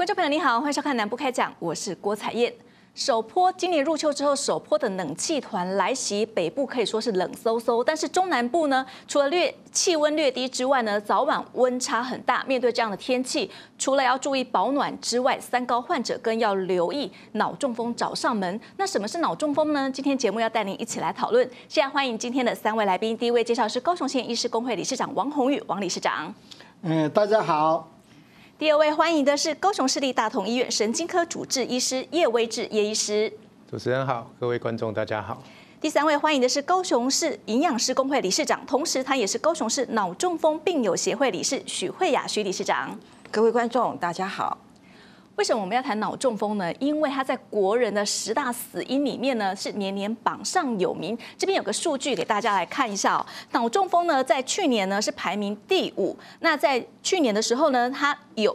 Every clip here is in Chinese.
众朋友你好，欢迎收看《南部开讲》，我是郭采燕。首波今年入秋之后，首波的冷气团来袭，北部可以说是冷飕飕，但是中南部呢，除了气温略低之外呢，早晚温差很大。面对这样的天气，除了要注意保暖之外，三高患者更要留意脑中风找上门。那什么是脑中风呢？今天节目要带您一起来讨论。现在欢迎今天的3位来宾，第一位介绍是高雄县医师公会理事长王宏宇，王理事长。 大家好。 第二位欢迎的是高雄市立大同医院神经科主治医师叶威志叶医师。 主持人好，各位观众大家好。 第三位欢迎的是高雄市营养师公会理事长，同时他也是高雄市脑中风病友协会理事许慧雅许理事长。 各位观众大家好。 为什么我们要谈脑中风呢？因为它在国人的10大死因里面呢，是年年榜上有名。这边有个数据给大家来看一下哦。脑中风呢，在去年呢是排名第5。那在去年的时候呢，它有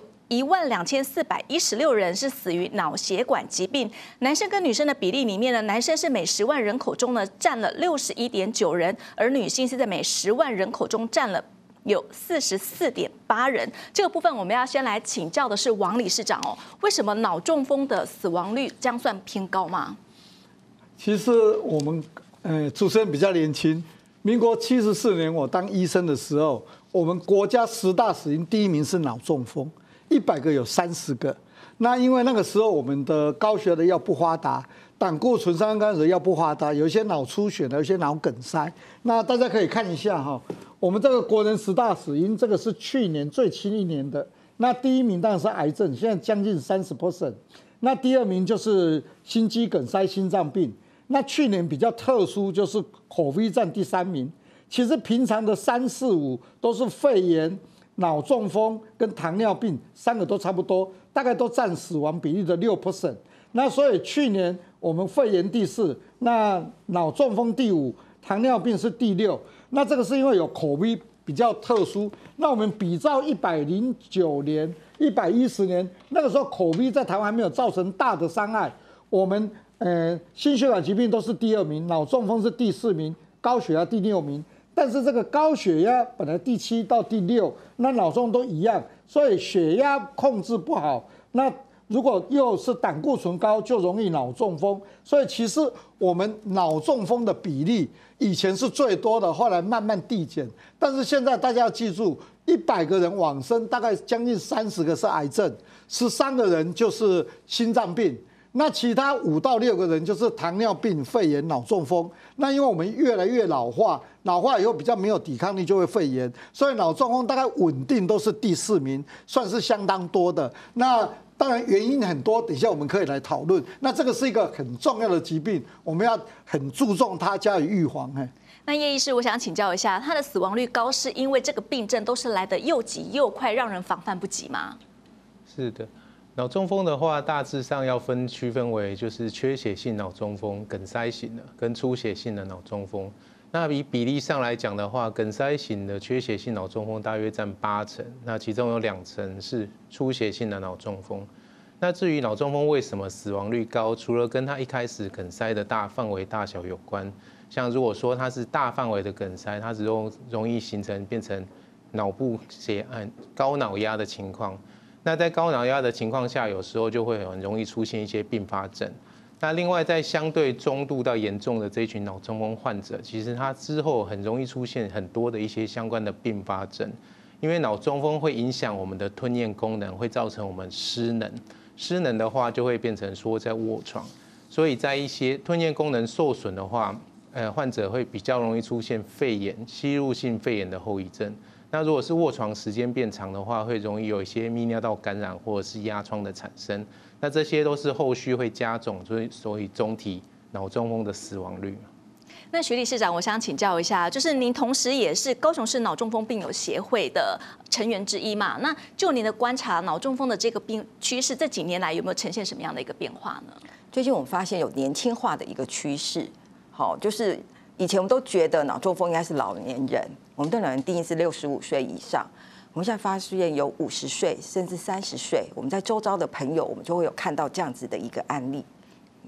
12416人是死于脑血管疾病。男生跟女生的比例里面呢，男生是每10万人口中呢占了61.9人，而女性是在每10万人口中占了有44.8人。这个部分我们要先来请教的是王理事长哦，为什么脑中风的死亡率这样算偏高吗？ 其实我们主持人比较年轻，民国74年我当医生的时候，我们国家10大死因第1名是脑中风，100个有30个。那因为那个时候我们的高血压的药不发达，胆固醇、三酸甘油的药不发达，有一些脑出血的，有一些脑梗塞。那大家可以看一下哈，我们这个国人10大死因，这个是去年最新1年的。那第1名当然是癌症，现在将近30%。那第2名就是心肌梗塞、心脏病。那去年比较特殊，就是口碑占第3名。其实平常的3、4、5都是肺炎、脑中风跟糖尿病3个都差不多，大概都占死亡比例的6%。那所以去年我们肺炎第4，那脑中风第5，糖尿病是第6。那这个是因为有口碑比较特殊。那我们比照109年、110年，那个时候口碑在台湾还没有造成大的伤害，我们心血管疾病都是第2名，脑中风是第4名，高血压第6名。但是这个高血压本来第7到第6，那脑中都一样，所以血压控制不好，那如果又是胆固醇高，就容易脑中风。所以其实我们脑中风的比例以前是最多的，后来慢慢递减。但是现在大家要记住，100个人往生，大概将近30个是癌症，13个人就是心脏病。那其他5到6个人就是糖尿病、肺炎、脑中风。那因为我们越来越老化，老化以后比较没有抵抗力，就会肺炎，所以脑中风大概稳定都是第4名，算是相当多的。那当然原因很多，等一下我们可以来讨论。那这个是一个很重要的疾病，我们要很注重它，加以预防。 那叶医师，我想请教一下，他的死亡率高是因为这个病症都是来得又急又快，让人防范不及吗？ 是的。脑中风的话，大致上要区分为就是缺血性脑中风、梗塞型的跟出血性的脑中风。那以比例上来讲的话，梗塞型的缺血性脑中风大约占80%，那其中有2成是出血性的脑中风。那至于脑中风为什么死亡率高，除了跟它一开始梗塞的大范围大小有关，像如果说它是大范围的梗塞，它只容易变成脑部血案、高脑压的情况。那在高脑压的情况下，有时候就会很容易出现一些并发症。那另外，在相对中度到严重的这一群脑中风患者，其实他之后很容易出现很多的一些相关的并发症，因为脑中风会影响我们的吞咽功能，会造成我们失能。失能的话，就会变成说在卧床，所以在一些吞咽功能受损的话，患者会比较容易出现肺炎、吸入性肺炎的后遗症。那如果是卧床时间变长的话，会容易有一些泌尿道感染或者是压疮的产生。那这些都是后续会加重，所以总体脑中风的死亡率。 那徐理事长，我想请教一下，就是您同时也是高雄市脑中风病友协会的成员之一嘛？那就您的观察，脑中风的这个趋势，这几年来有没有呈现什么样的一个变化呢？ 最近我们发现有年轻化的一个趋势，就是以前我们都觉得脑中风应该是老年人，我们对老人定义是65岁以上。我们现在发现有50岁甚至30岁，我们在周遭的朋友，我们就会有看到这样子的一个案例。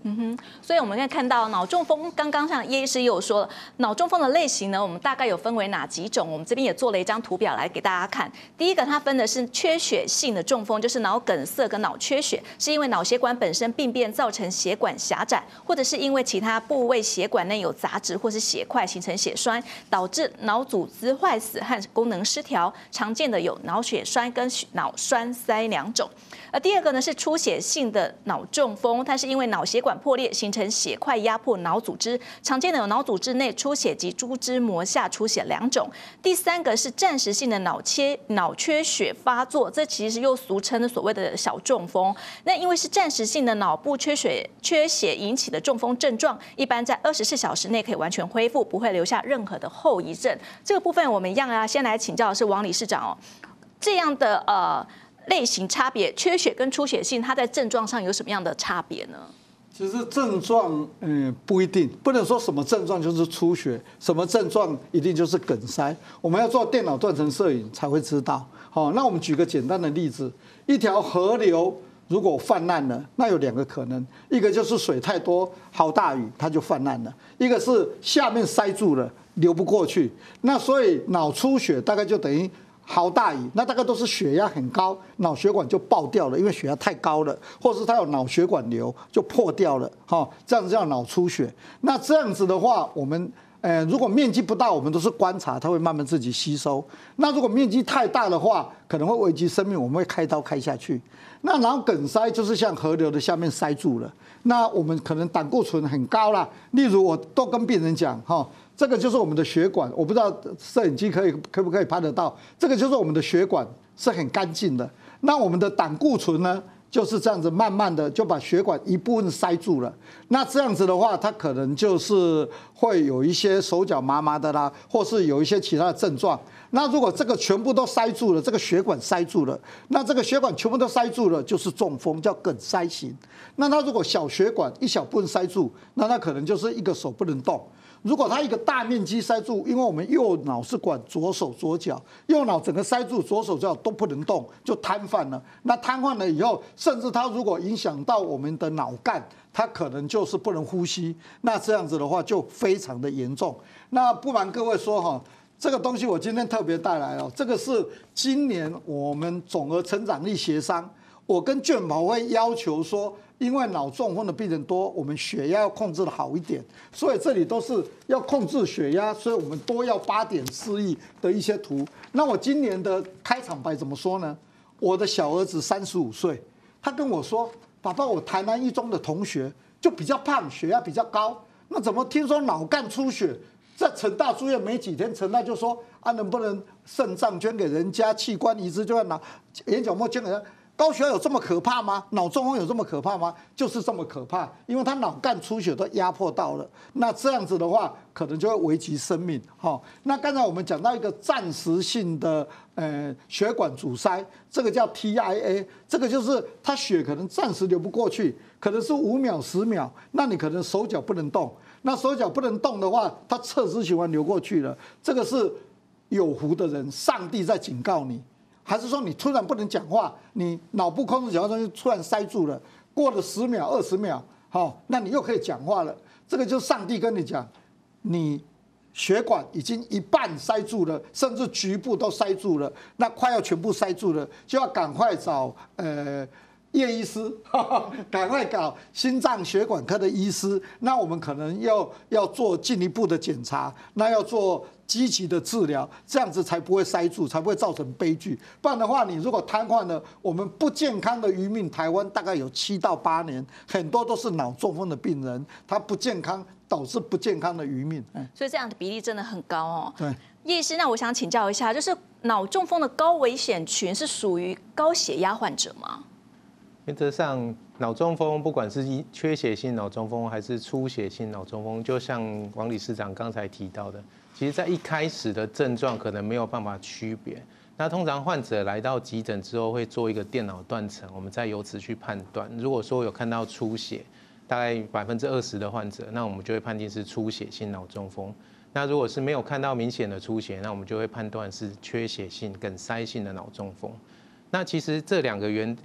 所以我们现在看到脑中风，刚刚像叶医师也有说了，脑中风的类型呢，我们大概有分为哪几种？我们这边也做了一张图表来给大家看。第一个，它分的是缺血性的中风，就是脑梗塞跟脑缺血，是因为脑血管本身病变造成血管狭窄，或者是因为其他部位血管内有杂质或是血块形成血栓，导致脑组织坏死和功能失调。常见的有脑血栓跟脑栓塞两种。而第二个呢是出血性的脑中风，它是因为脑血管破裂形成血块压迫脑组织，常见的有脑组织内出血及猪汁膜下出血两种。第三个是暂时性的脑缺血发作，这其实又俗称所谓的小中风。那因为是暂时性的脑部缺血引起的中风症状，一般在24小时内可以完全恢复，不会留下任何的后遗症。这个部分我们一样啊，先来请教的是王理事长哦，这样的类型差别，缺血跟出血性，它在症状上有什么样的差别呢？ 其实症状，不一定，不能说什么症状就是出血，什么症状一定就是梗塞。我们要做电脑断层摄影才会知道。好，那我们举个简单的例子，一条河流如果泛滥了，那有2个可能，一个就是水太多，好大雨它就泛滥了；一个是下面塞住了，流不过去。那所以脑出血大概就等于好大雨，那大概都是血压很高，脑血管就爆掉了，因为血压太高了，或是它有脑血管瘤就破掉了，这样子叫脑出血。那这样子的话，我们如果面积不大，我们都是观察，它会慢慢自己吸收。那如果面积太大的话，可能会危及生命，我们会开刀开下去。那脑梗塞就是像河流的下面塞住了，那我们可能胆固醇很高啦。例如我都跟病人讲，这个就是我们的血管，我不知道摄影机可不可以拍得到，这个就是我们的血管是很干净的。那我们的胆固醇呢，就是这样子慢慢的就把血管一部分塞住了。那这样子的话，它可能就是会有一些手脚麻麻的啦，或是有一些其他的症状。那如果这个全部都塞住了，这个血管塞住了，那这个血管全部都塞住了，就是中风，叫梗塞型。那它如果小血管一小部分塞住，那它可能就是一个手不能动。如果它一个大面积塞住，因为我们右脑是管左手左脚，右脑整个塞住，左手左脚都不能动，就瘫痪了。那瘫痪了以后，甚至它如果影响到我们的脑干，它可能就是不能呼吸。那这样子的话就非常的严重。那不瞒各位说这个东西我今天特别带来了，这个是今年我们总额成长力协商，我跟健保会要求说，因为脑中风的病人多，我们血压要控制的好一点，所以这里都是要控制血压，所以我们都要8.4亿的一些图。那我今年的开场白怎么说呢？我的小儿子35岁，他跟我说：“爸爸，我台南一中的同学就比较胖，血压比较高，那怎么听说脑干出血？在成大住院没几天，成大就说能不能肾脏捐给人家，器官移植就要拿眼角膜捐给人家。”高血压有这么可怕吗？脑中风有这么可怕吗？就是这么可怕，因为他脑干出血都压迫到了，那这样子的话，可能就会危及生命。那刚才我们讲到一个暂时性的血管阻塞，这个叫 TIA， 这个就是他血可能暂时流不过去，可能是5秒10秒，那你可能手脚不能动，那手脚不能动的话，它侧支循环流过去了，这个是有福的人，上帝在警告你。还是说你突然不能讲话，你脑部控制讲话东西突然塞住了，过了10秒20秒，那你又可以讲话了。这个就是上帝跟你讲，你血管已经一半塞住了，甚至局部都塞住了，那快要全部塞住了，就要赶快找叶医师，赶快搞心脏血管科的医师。那我们可能要做进一步的检查，那要做积极的治疗，这样子才不会塞住，才不会造成悲剧。不然的话，你如果瘫痪了，我们不健康的余命，台湾大概有7到8年，很多都是脑中风的病人，他不健康导致不健康的余命。 所以这样的比例真的很高哦。 对， 叶医师，那我想请教一下，就是脑中风的高危险群是属于高血压患者吗？ 原则上，脑中风不管是缺血性脑中风还是出血性脑中风，就像王理事长刚才提到的，其实在一开始的症状可能没有办法区别。那通常患者来到急诊之后会做一个电脑断层，我们再由此去判断。如果说有看到出血，大概20%的患者，那我们就会判定是出血性脑中风。那如果是没有看到明显的出血，那我们就会判断是缺血性梗塞性的脑中风。那其实这2个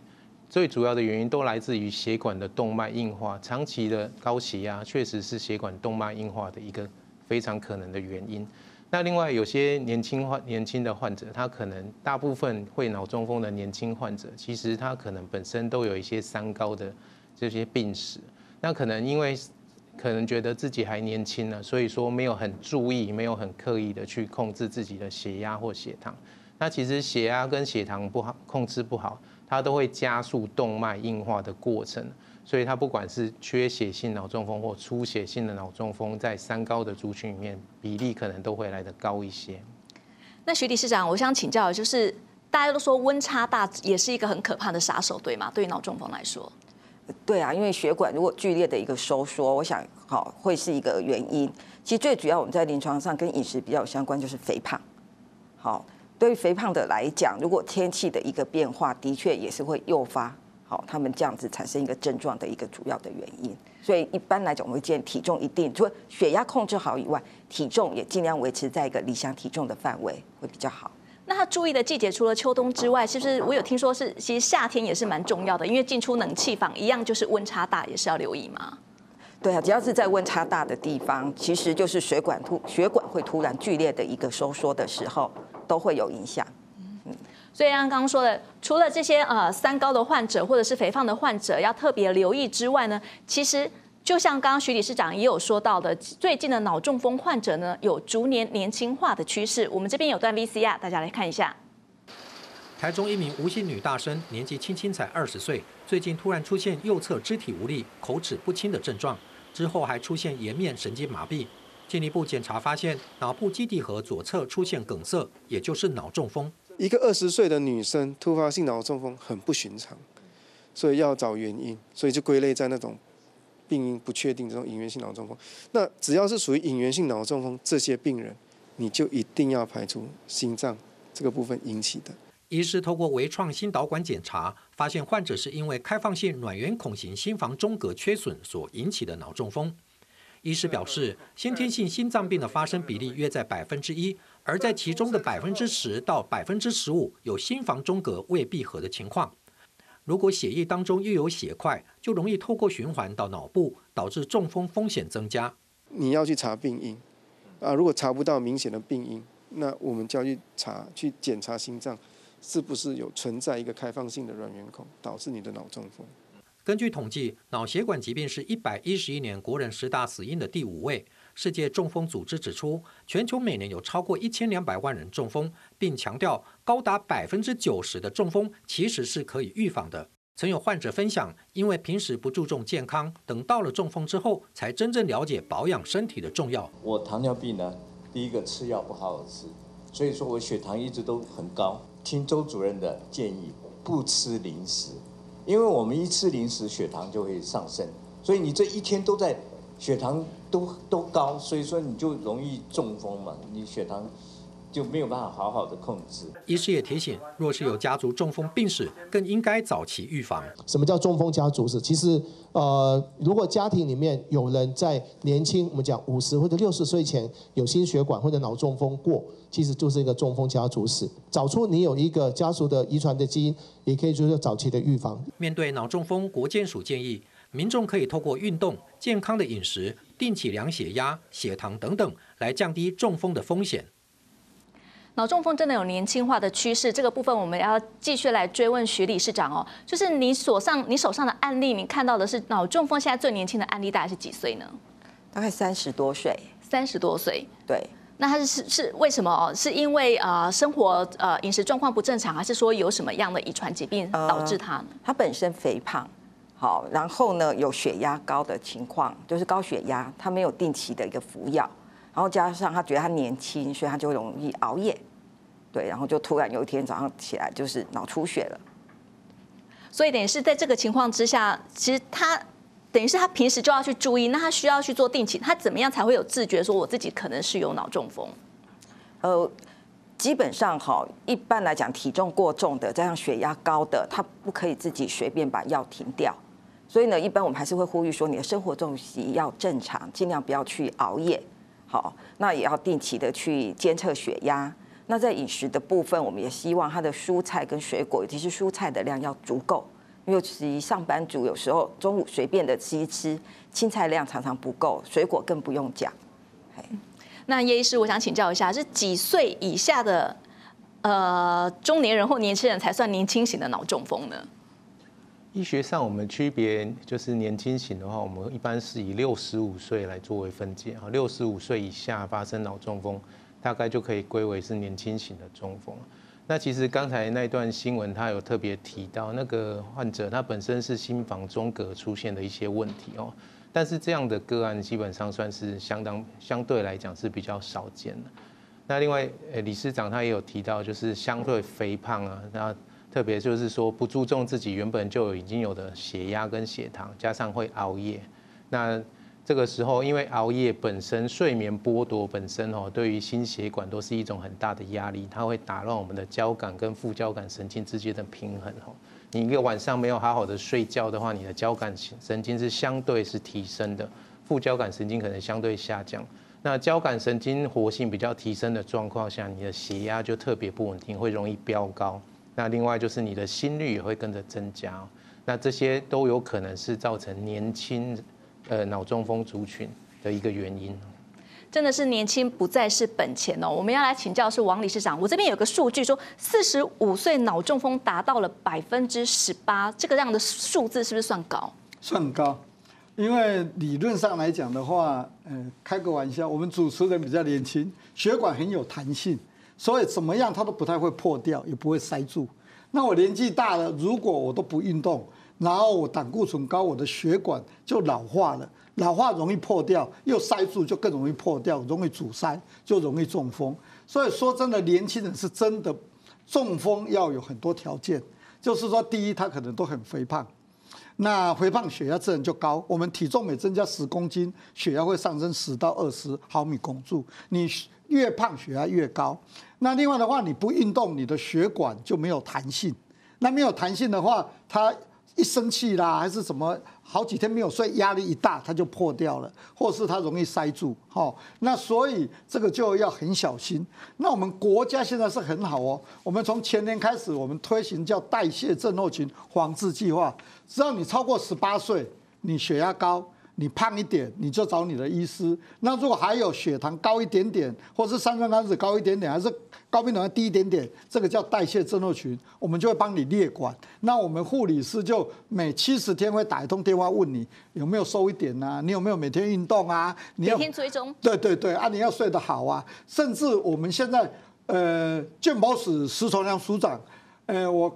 最主要的原因都来自于血管的动脉硬化，长期的高血压确实是血管动脉硬化的一个非常可能的原因。那另外有些年轻的患者，他可能大部分会脑中风的年轻患者，其实他可能本身都有一些三高的这些病史，那可能因为可能觉得自己还年轻呢，所以说没有很注意，没有很刻意的去控制自己的血压或血糖。那其实血压跟血糖不好控制不好，它都会加速动脉硬化的过程。所以它不管是缺血性脑中风或出血性的脑中风，在三高的族群里面，比例可能都会来得高一些。 那徐理事长，我想请教的就是，大家都说温差大也是一个很可怕的杀手，对吗？对于脑中风来说， 对啊，因为血管如果剧烈的一个收缩，我想会是一个原因。其实最主要我们在临床上跟饮食比较有相关，就是肥胖。好，对于肥胖的来讲，如果天气的一个变化，的确也是会诱发他们这样子产生一个症状的一个主要的原因。所以一般来讲，我们会建议体重一定，除了血压控制好以外，体重也尽量维持在一个理想体重的范围会比较好。 那他注意的季节除了秋冬之外，是不是我有听说是其实夏天也是蛮重要的？因为进出冷气房一样，就是温差大也是要留意吗？ 对啊，只要是在温差大的地方，其实就是血管会突然剧烈的一个收缩的时候，都会有影响。 所以像刚刚说的，除了这些三高的患者或者是肥胖的患者要特别留意之外呢，其实就像刚刚徐理事长也有说到的，最近的脑中风患者呢有逐年年轻化的趋势。我们这边有段 VCR， 大家来看一下。 台中一名吴姓女大生，年纪轻轻才20岁，最近突然出现右侧肢体无力、口齿不清的症状，之后还出现颜面神经麻痹。进一步检查发现，脑部基底核左侧出现梗塞，也就是脑中风。 一个20岁的女生突发性脑中风很不寻常，所以要找原因，所以就归类在那种病因不确定这种隐源性脑中风。那只要是属于隐源性脑中风这些病人，你就一定要排除心脏这个部分引起的。 医师透过微创心导管检查，发现患者是因为开放性卵圆孔型心房中隔缺损所引起的脑中风。医师表示，先天性心脏病的发生比例约在1%，而在其中的10%到15%有心房中隔未闭合的情况。如果血液当中又有血块，就容易透过循环到脑部，导致中风风险增加。 你要去查病因如果查不到明显的病因，那我们就要去检查心脏是不是有存在一个开放性的卵圆孔，导致你的脑中风。 根据统计，脑血管疾病是111年国人10大死因的第5位。世界中风组织指出，全球每年有超过1200万人中风，并强调高达90%的中风其实是可以预防的。曾有患者分享，因为平时不注重健康，等到了中风之后，才真正了解保养身体的重要。 我糖尿病呢，第一个吃药不好好吃，所以说我血糖一直都很高。听周主任的建议，不吃零食。因为我们一吃零食，血糖就会上升，所以你这一天都在血糖都高，所以说你就容易中风嘛，你血糖就没有办法好好的控制。 医师也提醒，若是有家族中风病史，更应该早期预防。 什么叫中风家族史？其实如果家庭里面有人在年轻，我们讲50或者60岁前有心血管或者脑中风过，其实就是一个中风家族史。找出你有一个家族的遗传的基因，也可以就是早期的预防。 面对脑中风，国健署建议民众可以透过运动、健康的饮食、定期量血压、血糖等等，来降低中风的风险。 脑中风真的有年轻化的趋势，这个部分我们要继续来追问徐理事长哦。就是你手上的案例，你看到的是脑中风现在最年轻的案例大概是几岁呢？ 大概30多岁。 30多岁， 对。 那他是为什么哦？是因为生活饮食状况不正常，还是说有什么样的遗传疾病导致他呢？ 他本身肥胖，好，然后呢有血压高的情况，就是高血压，他没有定期的一个服药。然后加上他觉得他年轻，所以他就容易熬夜，对，然后就突然有一天早上起来就是脑出血了。 所以等于是在这个情况之下，其实他等于是他平时就要去注意，那他需要去做定期，他怎么样才会有自觉说我自己可能是有脑中风？ 基本上一般来讲，体重过重的加上血压高的，他不可以自己随便把药停掉。所以呢，一般我们还是会呼吁说，你的生活作息要正常，尽量不要去熬夜。好，那也要定期的去监测血压。那在饮食的部分，我们也希望它的蔬菜跟水果，尤其是蔬菜的量要足够， 尤其上班族有时候中午随便的吃一吃，青菜量常常不够，水果更不用讲。 那叶医师，我想请教一下，是几岁以下的中年人或年轻人才算年轻型的脑中风呢？ 医学上我们区别就是年轻型的话，我们一般是以65岁来作为分界啊，65岁以下发生脑中风，大概就可以归为是年轻型的中风。那其实刚才那段新闻，他有特别提到那个患者他本身是心房中隔出现的一些问题哦，但是这样的个案基本上算是相对来讲是比较少见的。那另外，理事长他也有提到，就是相对肥胖啊，那特别就是说不注重自己原本就已经有的血压跟血糖，加上会熬夜，那这个时候因为熬夜本身睡眠剥夺本身对于心血管都是一种很大的压力，它会打乱我们的交感跟副交感神经之间的平衡你一个晚上没有好好的睡觉的话，你的交感神经是相对是提升的，副交感神经可能相对下降。那交感神经活性比较提升的状况下，你的血压就特别不稳定，会容易飙高。那另外就是你的心率也会跟着增加，那这些都有可能是造成年轻脑中风族群的一个原因。 真的是年轻不再是本钱哦。我们要来请教是王理事长，我这边有个数据说，45岁脑中风达到了18%，这个样的数字是不是算高？ 算高，因为理论上来讲的话，开个玩笑，我们主持人比较年轻，血管很有弹性。所以怎么样它都不太会破掉，也不会塞住。那我年纪大了，如果我都不运动，然后我胆固醇高，我的血管就老化了，老化容易破掉，又塞住就更容易破掉，容易阻塞，就容易中风。所以说真的，年轻人是真的中风要有很多条件，就是说第一，他可能都很肥胖。那肥胖血压自然就高，我们体重每增加10公斤，血压会上升10到20毫米汞柱。你越胖血压越高。那另外的话，你不运动，你的血管就没有弹性。那没有弹性的话，它一生气啦，还是什么，好几天没有睡，压力一大，它就破掉了，或是它容易塞住。那所以这个就要很小心。那我们国家现在是很好哦，我们从前年开始，我们推行叫代谢症候群防治计划，只要你超过18岁，你血压高，你胖一点，你就找你的医师。那如果还有血糖高一点点，或是三酸甘脂高一点点，还是高血糖低一点点，这个叫代谢症候群，我们就会帮你列管。那我们护理师就每70天会打一通电话问你有没有瘦一点啊，你有没有每天运动啊，你要每天追踪。 对啊，你要睡得好啊。甚至我们现在健保署石崇良署长，我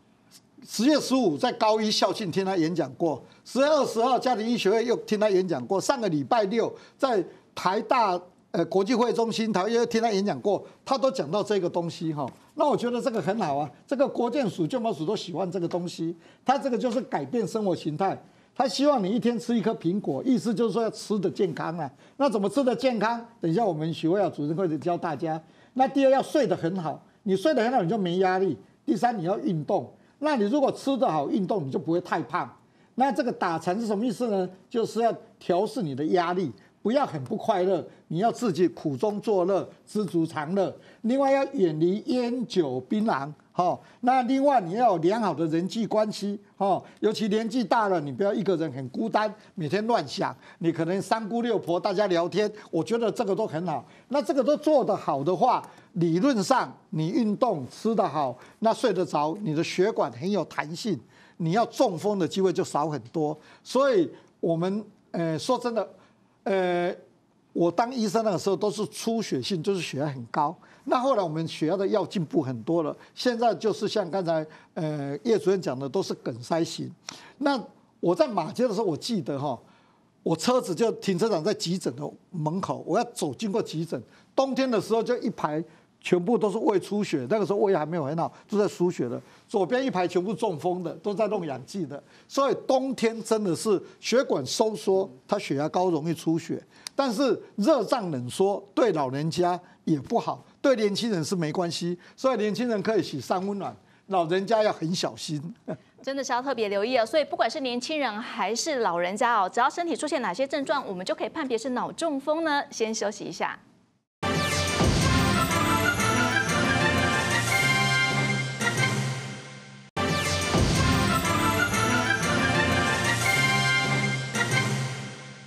10月15在高一校庆听他演讲过，10月20号家庭医学会又听他演讲过，上个礼拜6在台大国际会中心又听他演讲过，他都讲到这个东西哈。那我觉得这个很好啊，这个国健署、健保署都喜欢这个东西，他这个就是改变生活形态。他希望你一天吃1颗苹果，意思就是说要吃的健康啊。那怎么吃的健康？等一下我们许慧瑶主任会教大家。那第二要睡得很好，你睡得很好你就没压力。第3你要运动。那你如果吃得好、运动，你就不会太胖。那这个打禅是什么意思呢？就是要调适你的压力，不要很不快乐，你要自己苦中作乐，知足常乐。另外要远离烟酒槟榔，那另外你要有良好的人际关系，尤其年纪大了，你不要一个人很孤单，每天乱想，你可能3姑6婆大家聊天，我觉得这个都很好。那这个都做得好的话，理论上你运动吃得好，那睡得着，你的血管很有弹性，你要中风的机会就少很多。所以我们说真的，我当医生那个时候都是出血性，就是血压很高。那后来我们血压的药进步很多了，现在就是像刚才叶主任讲的，都是梗塞型。那我在马街的时候，我记得我车子就停车场在急诊的门口，我要走经过急诊，冬天的时候就一排全部都是胃出血，那个时候胃还没有很好，都在输血的。左边一排全部中风的，都在弄氧气的。所以冬天真的是血管收缩，它血压高容易出血。但是热胀冷缩对老人家也不好，对年轻人是没关系。所以年轻人可以洗三温暖，老人家要很小心。 真的是要特别留意哦。所以不管是年轻人还是老人家哦，只要身体出现哪些症状，我们就可以判别是脑中风呢？先休息一下。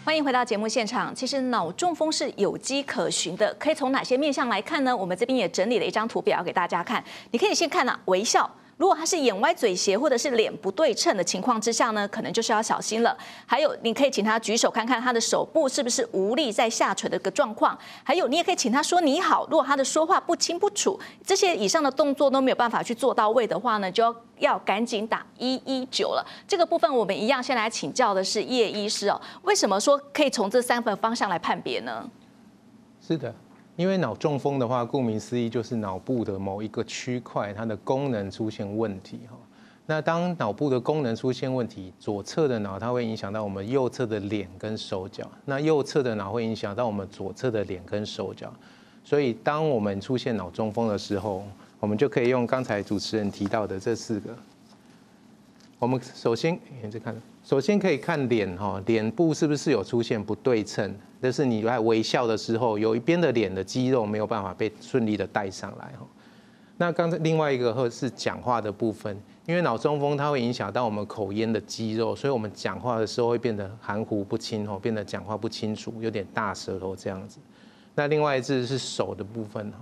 欢迎回到节目现场。其实脑中风是有迹可循的，可以从哪些面向来看呢？我们这边也整理了一张图表给大家看。你可以先看微笑。如果他是眼歪嘴斜或者是脸不对称的情况之下呢，可能就是要小心了。还有，你可以请他举手看看他的手部是不是无力在下垂的一个状况。还有，你也可以请他说你好。如果他的说话不清不楚，这些以上的动作都没有办法去做到位的话呢，就要赶紧打119了。这个部分我们一样先来请教的是叶医师哦，为什么说可以从这3个方向来判别呢？ 是的。因为脑中风的话，顾名思义就是脑部的某一个区块它的功能出现问题哈。那当脑部的功能出现问题，左侧的脑它会影响到我们右侧的脸跟手脚，那右侧的脑会影响到我们左侧的脸跟手脚。所以当我们出现脑中风的时候，我们就可以用刚才主持人提到的这4个。我们首先可以看脸哈，脸部是不是有出现不对称？就是你在微笑的时候，有一边的脸的肌肉没有办法被顺利的带上来哈。那刚才另外一个是讲话的部分，因为脑中风它会影响到我们口咽的肌肉，所以我们讲话的时候会变得含糊不清哦，变得讲话不清楚，有点大舌头这样子。那另外一只是手的部分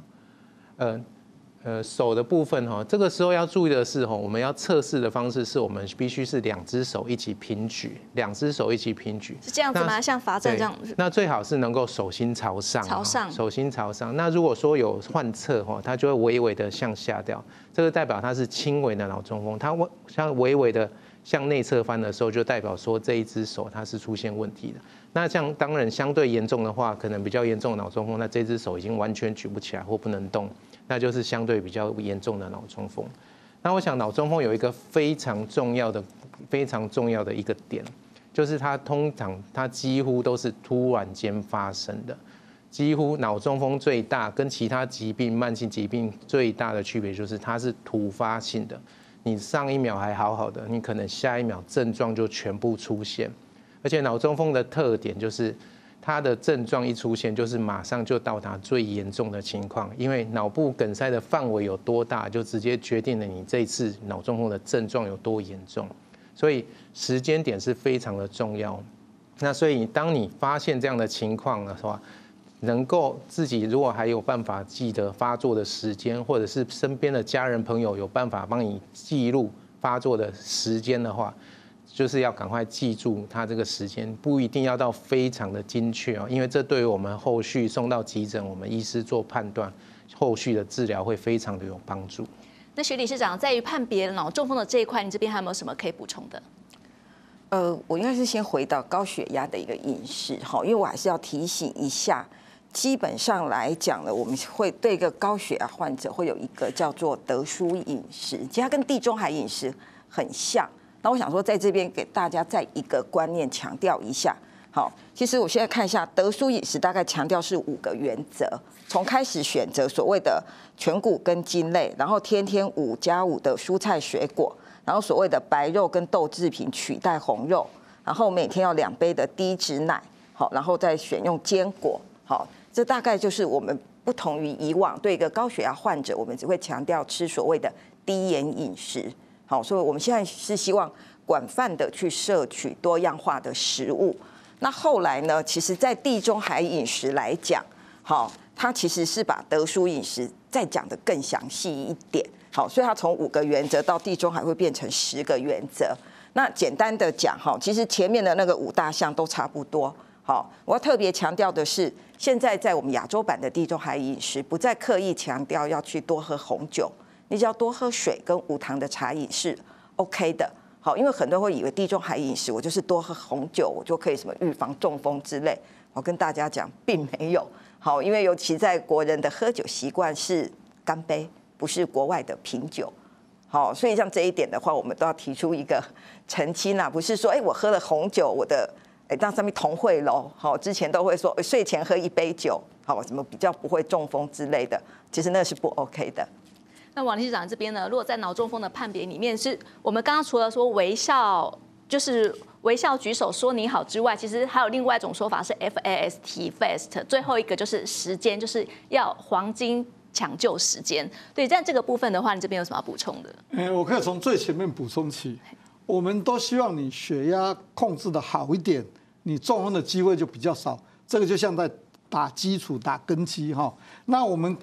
手的部分哈，这个时候要注意的是我们要测试的方式是我们必须是2只手一起平举，2只手一起平举， 是这样子吗？像罚站这样子？ 那最好是能够手心朝上，手心朝上。那如果说有换侧它就会微微的向下掉，这个代表它是轻微的脑中风。它像微微的向内侧翻的时候，就代表说这一只手它是出现问题的。那像当然相对严重的话，可能比较严重的脑中风，那这只手已经完全举不起来或不能动。那就是相对比较严重的脑中风。那我想脑中风有一个非常重要的一个点，就是它几乎都是突然间发生的。几乎脑中风最大跟其他疾病、慢性疾病最大的区别就是它是突发性的。你上一秒还好好的，你可能下一秒症状就全部出现。而且脑中风的特点就是它的症状一出现，就是马上就到达最严重的情况，因为脑部梗塞的范围有多大，就直接决定了你这一次脑中风的症状有多严重。所以时间点是非常的重要。那所以当你发现这样的情况的话，能够自己如果还有办法记得发作的时间，或者是身边的家人朋友有办法帮你记录发作的时间的话，就是要赶快记住它这个时间，不一定要到非常的精确哦，因为这对于我们后续送到急诊，我们医师做判断，后续的治疗会非常的有帮助。 那徐理事长，在于判别脑中风的这一块，你这边还有没有什么可以补充的？ 我应该是先回到高血压的一个饮食哈，因为我还是要提醒一下，基本上来讲呢，我们会对一个高血压患者会有一个叫做德舒饮食，其实它跟地中海饮食很像。那我想说，在这边给大家再一个观念强调一下。好，其实我现在看一下德舒饮食，大概强调是5个原则，从开始选择所谓的全谷跟茎类，然后天天5+5的蔬菜水果，然后所谓的白肉跟豆制品取代红肉，然后每天要2杯的低脂奶，好，然后再选用坚果，好，这大概就是我们不同于以往对一个高血压患者，我们只会强调吃所谓的低盐饮食。好，所以我们现在是希望广泛的去摄取多样化的食物。那后来呢，其实在地中海饮食来讲，好，它其实是把德舒饮食再讲得更详细一点。好，所以它从5个原则到地中海会变成10个原则。那简单的讲，哈，其实前面的那个5大项都差不多。好，我要特别强调的是，现在在我们亚洲版的地中海饮食，不再刻意强调要去多喝红酒。你只要多喝水跟无糖的茶饮是 OK 的，好，因为很多人会以为地中海饮食我就是多喝红酒，我就可以什么预防中风之类。我跟大家讲，并没有。好，因为尤其在国人的喝酒习惯是干杯，不是国外的品酒。好，所以像这一点的话，我们都要提出一个澄清啊，不是说我喝了红酒，我的让上面同会喽。好，之前都会说睡前喝1杯酒，好，什么比较不会中风之类的，其实那是不 OK 的。 那王理事长这边呢，如果在脑中风的判别里面，是我们刚刚除了说微笑，就是微笑举手说你好之外，其实还有另外一种说法是 FAST， 最后一个就是时间，就是要黄金抢救时间。对，在这个部分的话，你这边有什么要补充的？ 我可以从最前面补充起，我们都希望你血压控制的好一点， 你中风的机会就比较少。这个就像在打基础、打根基哈。那我们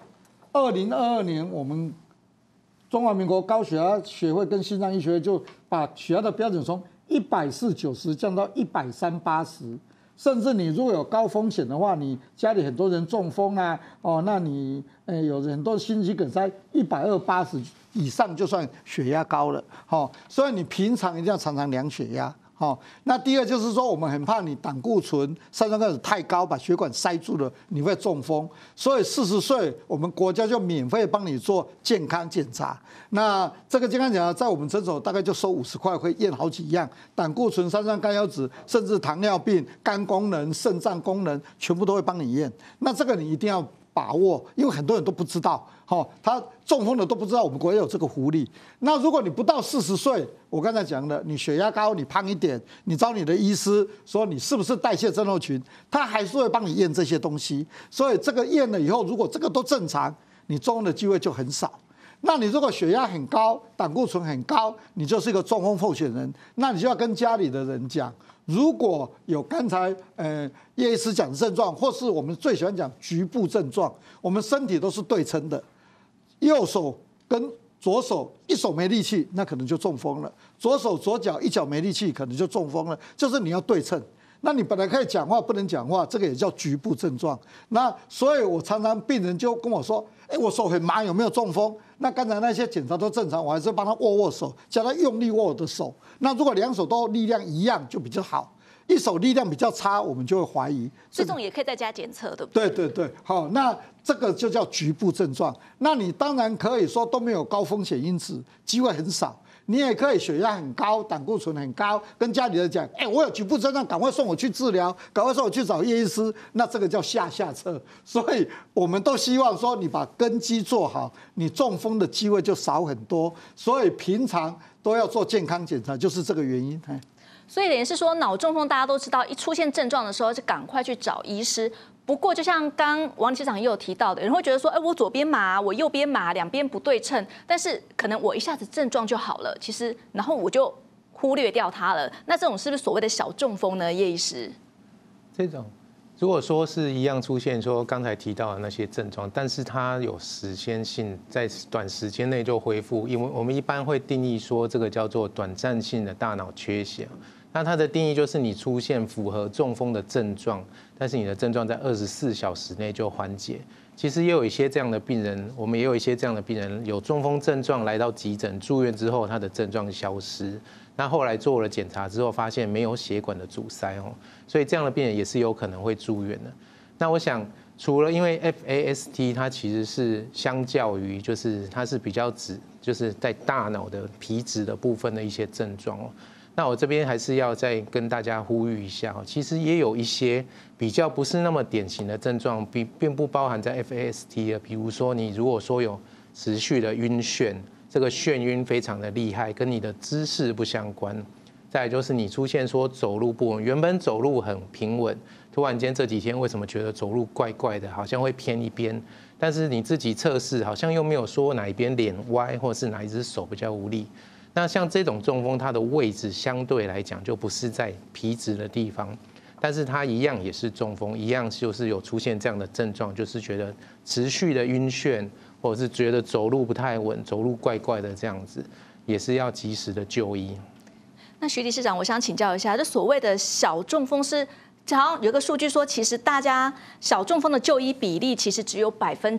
2022年，我们中华民国高血压学会跟心脏医学会就把血压的标准从140/90降到130/80。甚至你如果有高风险的话，你家里很多人中风啊，那你有很多心肌梗塞，120/80以上就算血压高了，所以你平常一定要常常量血压。那第二就是说，我们很怕你胆固醇、三酸甘油太高，把血管塞住了，你会中风。所以40岁，我们国家就免费帮你做健康检查。那这个健康检查在我们诊所大概就收50块，会验好几样，胆固醇、三酸甘油酯，甚至糖尿病、肝功能、肾脏功能，全部都会帮你验。那这个你一定要把握，因为很多人都不知道，他中风的都不知道我们国家有这个福利。那如果你不到40岁，我刚才讲的，你血压高，你胖一点，你找你的医师说你是不是代谢症候群，他还是会帮你验这些东西。所以这个验了以后，如果这个都正常，你中风的机会就很少。那你如果血压很高，胆固醇很高，你就是一个中风候选人，那你就要跟家里的人讲。如果有刚才叶医师讲的症状，或是我们最喜欢讲局部症状，我们身体都是对称的，右手跟左手一手没力气，那可能就中风了；左手左脚一脚没力气，可能就中风了。就是你要对称。那你本来可以讲话，不能讲话，这个也叫局部症状。那所以我常常病人就跟我说：“我手很麻，有没有中风？”那刚才那些检查都正常，我还是帮他握手，叫他用力握我的手。那如果两手都力量一样，就比较好。一手力量比较差，我们就会怀疑。 这种也可以在家检测，对不对？ 对对对，好，那这个就叫局部症状。那你当然可以说都没有高风险因子，机会很少。你也可以血压很高，胆固醇很高，跟家里人讲，我有局部症状，赶快送我去治疗，赶快送我去找叶医师。那这个叫下策。所以我们都希望说，你把根基做好，你中风的机会就少很多。所以平常都要做健康检查，就是这个原因。 所以也是说，脑中风大家都知道，一出现症状的时候就赶快去找医师。不过，就像刚王理事长也有提到的，有人会觉得说，我左边麻，我右边麻，两边不对称，但是可能我一下子症状就好了，其实然后我就忽略掉它了。那这种是不是所谓的小中风呢？叶医师， 这种如果说是一样出现说刚才提到的那些症状，但是它有时间性，在短时间内就恢复，因为我们一般会定义说这个叫做短暂性的大脑缺血。那它的定义就是你出现符合中风的症状，但是你的症状在24小时内就缓解。其实也有一些这样的病人，我们也有一些这样的病人有中风症状来到急诊住院之后，他的症状消失。那后来做了检查之后，发现没有血管的阻塞所以这样的病人也是有可能会住院的。那我想，除了因为 FAST 它其实是相较于就是它是比较就是在大脑的皮质的部分的一些症状那我这边还是要再跟大家呼吁一下其实也有一些比较不是那么典型的症状，并不包含在 FAST 的，比如说你如果说有持续的晕眩，这个眩晕非常的厉害，跟你的姿势不相关。再来就是你出现说走路不稳，原本走路很平稳，突然间这几天为什么觉得走路怪怪的，好像会偏一边，但是你自己测试好像又没有说哪一边脸歪，或者是哪一只手比较无力。那像这种中风，它的位置相对来讲就不是在皮质的地方，但是它一样也是中风，一样就是有出现这样的症状，就是觉得持续的晕眩，或者是觉得走路不太稳，走路怪怪的这样子，也是要及时的就医。 那徐理事长，我想请教一下，这所谓的小中风是？好像有个数据说，其实大家小中风的就医比例其实只有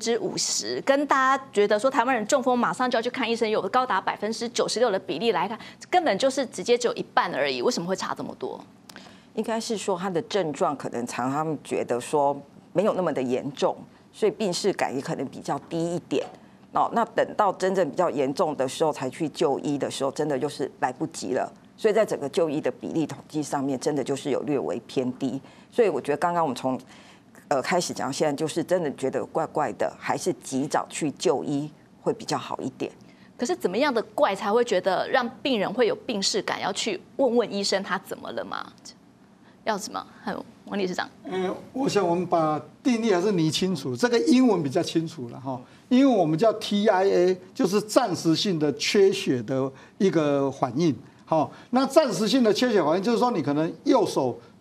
50%，跟大家觉得说台湾人中风马上就要去看医生，有高达96%的比例来看，根本就是直接只有一半而已。为什么会差这么多？ 应该是说他的症状可能常常觉得说没有那么的严重，所以病识感也可能比较低一点。那等到真正比较严重的时候才去就医的时候，真的就是来不及了。所以在整个就医的比例统计上面，真的就是有略微偏低。所以我觉得刚刚我们从开始讲到现在，就是真的觉得怪怪的，还是及早去就医会比较好一点。 可是怎么样的怪才会觉得让病人会有病识感？要去问问医生他怎么了吗？要什么？王理事长， 我想我们把定义还是拟清楚，这个英文比较清楚了哈。因为我们叫 TIA， 就是暂时性的缺血的一个反应。好，那暂时性的缺血反应就是说，你可能右手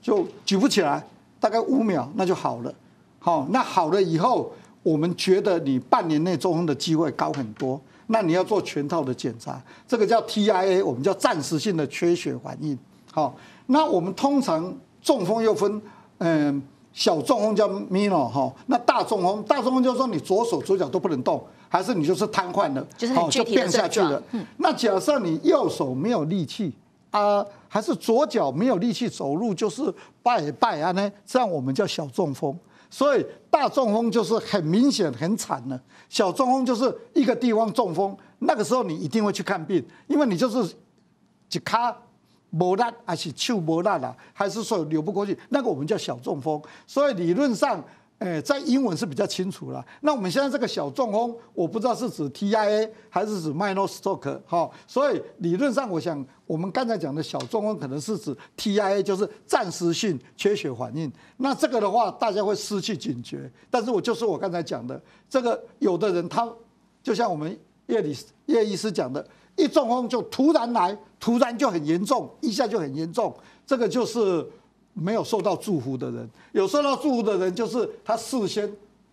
就举不起来，大概5秒那就好了。好，那好了以后，我们觉得你半年内中风的机会高很多，那你要做全套的检查，这个叫 TIA， 我们叫暂时性的缺血反应。好，那我们通常中风又分小中风叫 Mino 哈，那大中风就是说你左手左脚都不能动，还是你就是瘫痪了， 就是很具体的症状。 就变下去了。那假设你右手没有力气还是左脚没有力气走路，就是拜啊呢，这样我们叫小中风。所以大中风就是很明显很惨了，小中风就是一个地方中风，那个时候你一定会去看病，因为你就是一卡没力，还是手没力啦，还是说流不过去，那个我们叫小中风。所以理论上，在英文是比较清楚啦。那我们现在这个小中风，我不知道是指 TIA 还是指 minor stroke 哈。所以理论上，我想我们刚才讲的小中风可能是指 TIA， 就是暂时性缺血反应。那这个的话，大家会失去警觉。但是我刚才讲的，这个有的人他就像我们叶医师讲的。一中风就突然来，突然就很严重，一下就很严重，这个就是没有受到祝福的人。有受到祝福的人，就是他事先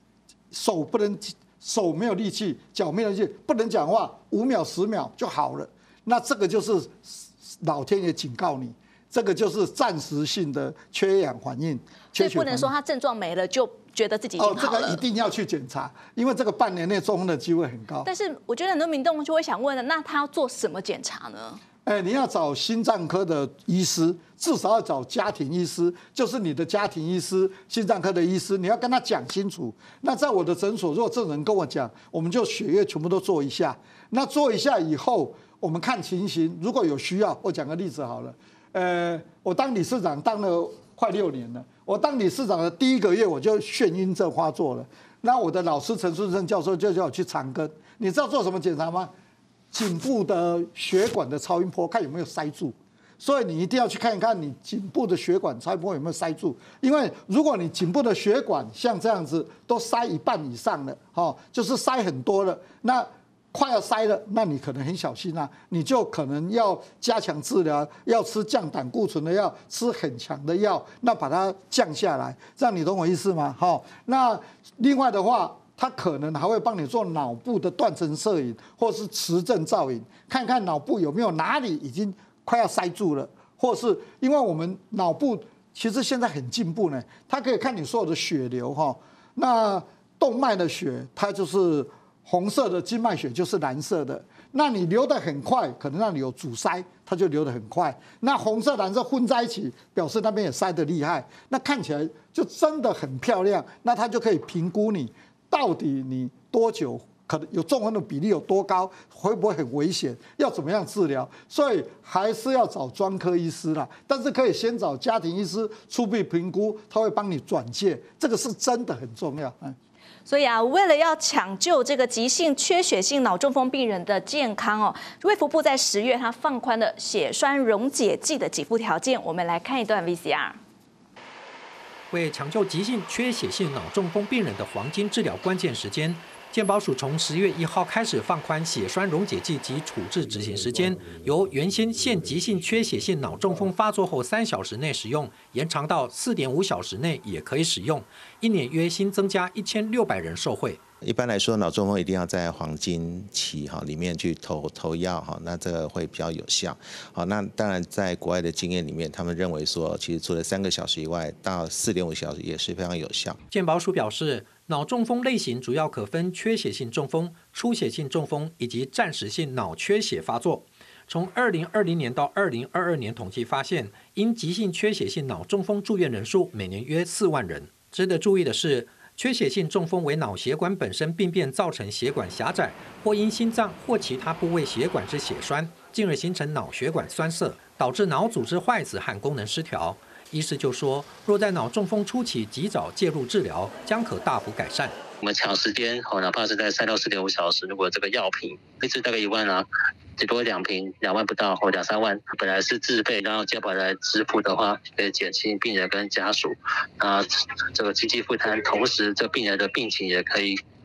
手没有力气，脚没有力气，不能讲话，5秒10秒就好了。那这个就是老天爷警告你，这个就是暂时性的缺氧反应。 所以不能说他症状没了就觉得自己已经好了。 这个一定要去检查，因为这个半年内中风的机会很高。 但是我觉得很多民众就会想问了，那他要做什么检查呢？ 你要找心脏科的医师，至少要找家庭医师，就是你的家庭医师、心脏科的医师，你要跟他讲清楚。那在我的诊所，如果这人跟我讲，我们就血液全部都做一下。那做一下以后，我们看情形，如果有需要，我讲个例子好了。我当理事长当了快6年了。我当理事长的第1个月，我就眩晕症发作了。那我的老师陈顺生教授就叫我去长庚。你知道做什么检查吗？颈部的血管的超音波，看有没有塞住。所以你一定要去看一看你颈部的血管超音波有没有塞住。因为如果你颈部的血管像这样子都塞1半以上了，就是塞很多了，那快要塞了，那你可能很小心啊，你就可能要加强治疗，要吃降胆固醇的药，吃很强的药，那把它降下来，这样你懂我意思吗？那另外的话，他可能还会帮你做脑部的断层摄影，或是磁振造影，看看脑部有没有哪里已经快要塞住了，或是因为我们脑部其实现在很进步呢，它可以看你所有的血流那动脉的血，它就是红色的静脉血就是蓝色的，那你流得很快，可能那里有阻塞，它就流得很快。那红色、蓝色混在一起，表示那边也塞得厉害，那看起来就真的很漂亮。那它就可以评估你到底你多久可能有中风的比例有多高，会不会很危险，要怎么样治疗。所以还是要找专科医师啦，但是可以先找家庭医师初步评估，他会帮你转介，这个是真的很重要。 所以为了要抢救这个急性缺血性脑中风病人的健康卫福部在10月它放宽了血栓溶解剂的给付条件。我们来看一段 VCR。 为抢救急性缺血性脑中风病人的黄金治疗关键时间，健保署从10月1号开始放宽血栓溶解剂及处置执行时间，由原先限急性缺血性脑中风发作后3小时内使用，延长到4.5小时内也可以使用。1年约新增加1600人受惠。 一般来说，脑中风一定要在黄金期里面去投药那这个会比较有效。那当然在国外的经验里面，他们认为说，其实除了3个小时以外，到4.5小时也是非常有效。 健保署表示，脑中风类型主要可分缺血性中风、出血性中风以及暂时性脑缺血发作。从2020年到2022年统计发现，因急性缺血性脑中风住院人数每年约4万人。值得注意的是，缺血性中风为脑血管本身病变造成血管狭窄，或因心脏或其他部位血管之血栓，进而形成脑血管栓塞，导致脑组织坏死和功能失调。医师就说，若在脑中风初期及早介入治疗，将可大幅改善。 我们抢时间哪怕是在3到4.5小时，如果这个药品一支大概1万最多2瓶2万不到或2、3万，本来是自费，然后健保来支付的话，可以减轻病人跟家属这个经济负担，同时这病人的病情也可以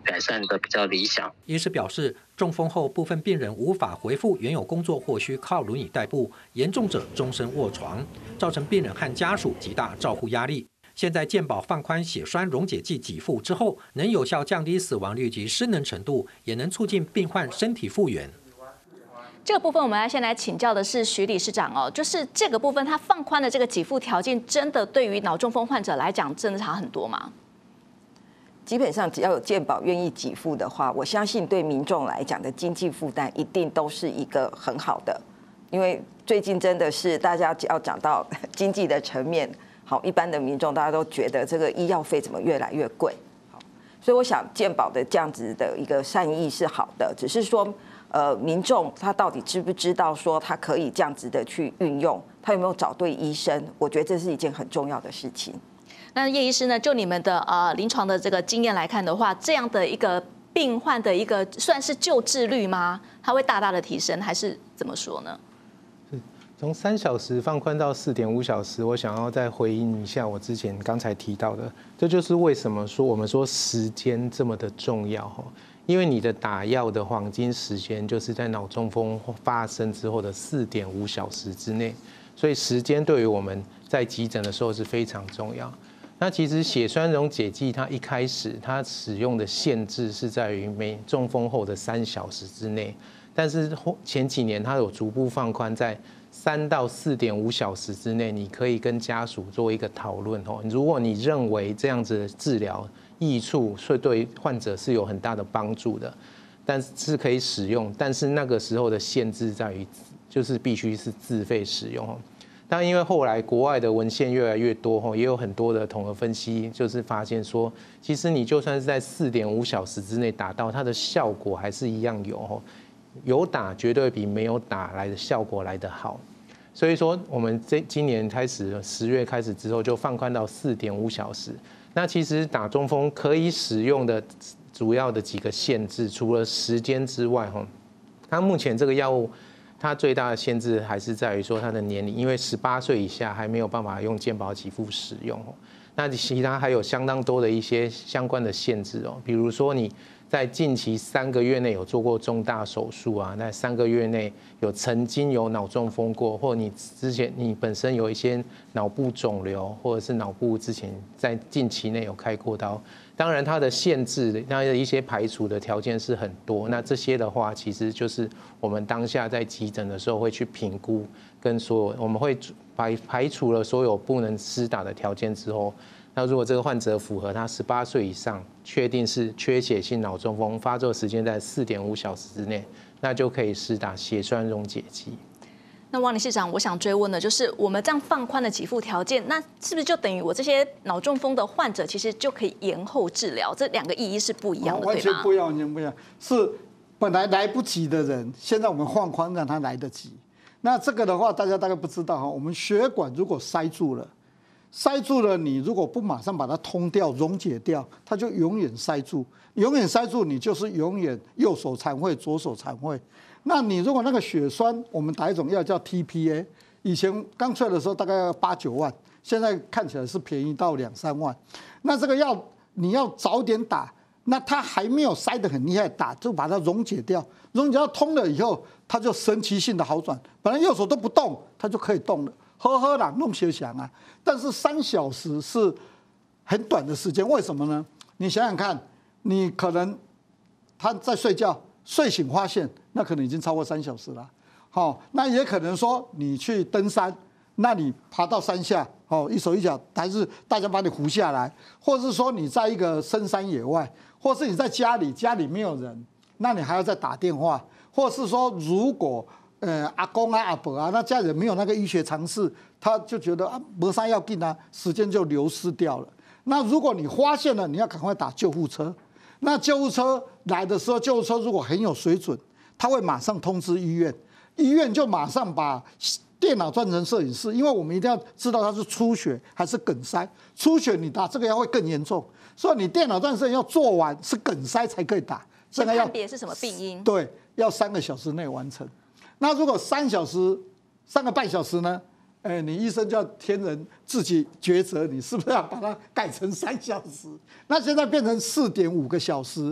改善的比较理想。 医师表示，中风后部分病人无法恢复原有工作，或需靠轮椅代步，严重者终身卧床，造成病人和家属极大照护压力。现在健保放宽血栓溶解剂给付之后，能有效降低死亡率及失能程度，也能促进病患身体复原。 这个部分我们要先来请教的是徐理事长哦，就是这个部分它放宽的这个给付条件，真的对于脑中风患者来讲，真的差很多吗？ 基本上只要有健保愿意给付的话，我相信对民众来讲的经济负担一定都是一个很好的，因为最近真的是大家要讲到经济的层面，好，一般的民众大家都觉得这个医药费怎么越来越贵，好，所以我想健保的这样子的一个善意是好的，只是说民众他到底知不知道说他可以这样子的去运用，他有没有找对医生，我觉得这是一件很重要的事情。 那叶医师呢？就你们的临床的这个经验来看的话，这样的一个病患的一个算是救治率吗？它会大大的提升，还是怎么说呢？ 从3小时放宽到4.5小时，我想要再回应一下我之前刚才提到的，这就是为什么说我们说时间这么的重要哈，因为你的打药的黄金时间就是在脑中风发生之后的4.5小时之内，所以时间对于我们在急诊的时候是非常重要。那其实血栓溶解剂它一开始它使用的限制是在于每中风后的3小时之内，但是前几年它有逐步放宽，在3到4.5小时之内，你可以跟家属做一个讨论哦。如果你认为这样子的治疗益处是对患者是有很大的帮助的，但是可以使用，但是那个时候的限制在于，就是必须是自费使用哦。但因为后来国外的文献越来越多，也有很多的统合分析，就是发现说，其实你就算是在4.5小时之内达到，它的效果还是一样有打绝对比没有打来的效果来得好。所以说，我们今年开始10月开始之后，就放宽到4.5小时。那其实打中风可以使用的主要的几个限制，除了时间之外，它目前这个药物。它最大的限制还是在于说它的年龄，因为18岁以下还没有办法用健保给付使用。那其他还有相当多的一些相关的限制哦，比如说你在近期3个月内有做过重大手术啊，那3个月内曾经有脑中风过，或你之前你本身有一些脑部肿瘤，或者是脑部之前在近期内有开过刀。当然，它的限制，它的一些排除的条件是很多。那这些的话，其实就是我们当下在急诊的时候会去评估，跟所有我们会排除了所有不能施打的条件之后，那如果这个患者符合他18岁以上，确定是缺血性脑中风，发作时间在4.5小时之内，那就可以施打血栓溶解剂。 那王理事长，我想追问的就是，我们这样放宽的给付条件，那是不是就等于我这些脑中风的患者，其实就可以延后治疗？这2个意义是不一样的， 完全不一样，完全不一样。是本来来不及的人，现在我们放宽让他来得及。那这个的话，大家大概不知道哈，我们血管如果塞住了，你如果不马上把它通掉、溶解掉，它就永远塞住，永远塞住，你就是永远右手残废，左手残废。那你如果那个血栓，我们打一种药叫 TPA， 以前刚出来的时候大概要8、9万，现在看起来是便宜到2、3万。那这个药你要早点打，那它还没有塞得很厉害，打就把它溶解掉，溶解掉通了以后，它就神奇性的好转。本来右手都不动，它就可以动了，呵啦，弄些响啊。但是3小时是很短的时间，为什么呢？你想想看，你可能他在睡觉。睡醒发现，那可能已经超过3小时了。好，那也可能说你去登山，那你爬到山下，一手一脚，还是大家把你扶下来，或是说你在一个深山野外，或是你在家里没有人，那你还要再打电话，或是说如果阿公啊阿伯啊，那家人没有那个医学常识，他就觉得没啥要紧啊，时间就流失掉了。那如果你发现了，你要赶快打救护车。那救护车来的时候，救护车如果很有水准，他会马上通知医院，医院就马上把电脑转成摄影师，因为我们一定要知道他是出血还是梗塞。出血你打这个药会更严重，所以你电脑转摄影要做完是梗塞才可以打。 这个要判别是什么病因？ 对，要3个小时内完成。那如果3个半小时呢？你医生就要天人自己抉择，你是不是要把它改成3小时？那现在变成4.5个小时，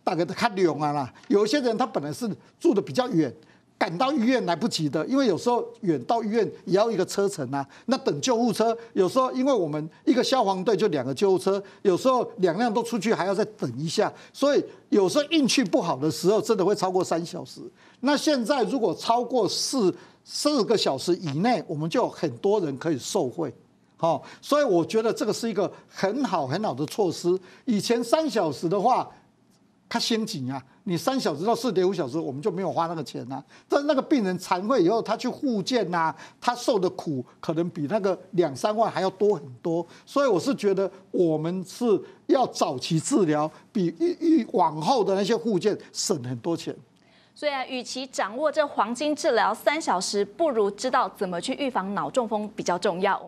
大概看量啊啦。有一些人他本来是住的比较远，赶到医院来不及的，因为有时候远到医院也要一个车程啊。那等救护车，有时候因为我们一个消防队就2个救护车，有时候2辆都出去还要再等一下，所以有时候运气不好的时候，真的会超过3小时。那现在如果超过4个小时以内，我们就有很多人可以受惠。好，所以我觉得这个是一个很好的措施。以前3小时的话，它先紧啊，你3小时到4.5小时，我们就没有花那个钱啊。但那个病人残废以后，他去复健呐，他受的苦可能比那个2、3万还要多很多。所以我是觉得我们是要早期治疗，比往后的那些复健省很多钱。 所以啊，与其掌握这黄金治疗3小时，不如知道怎么去预防脑中风比较重要。